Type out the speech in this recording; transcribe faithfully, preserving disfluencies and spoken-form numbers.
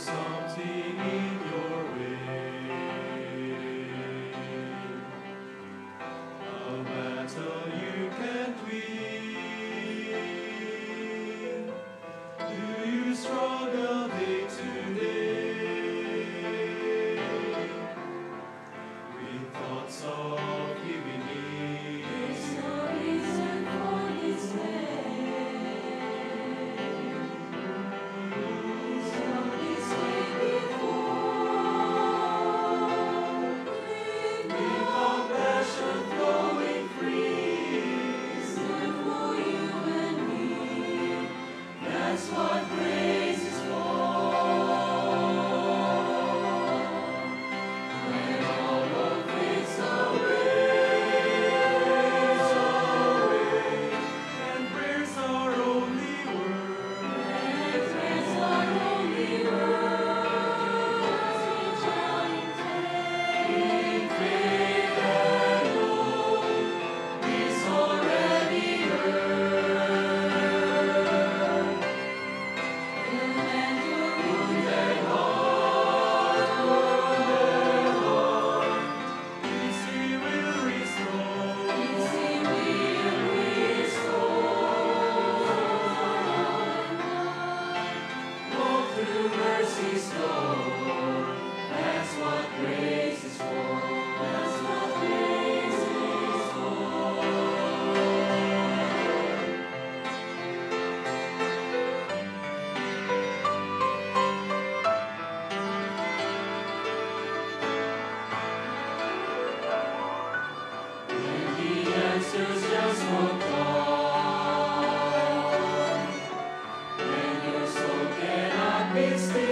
something in your way. A battle you can't win. Do you struggle day to day with thoughts of giving in? There's no reason for despair. He's come this way before. With compassion flowing free. It's good for you and me. That's what grace is for. When all hope fades away, And prayers are only words. and prayers are only words which are in faith and hope is already earned. He'll mend your wounded heart, wounded heart. Peace He will restore. Peace He will restore. Walk through mercy's door. That's what grace is for. That's what grace is for. When the answers just won't come, when your soul cannot be still.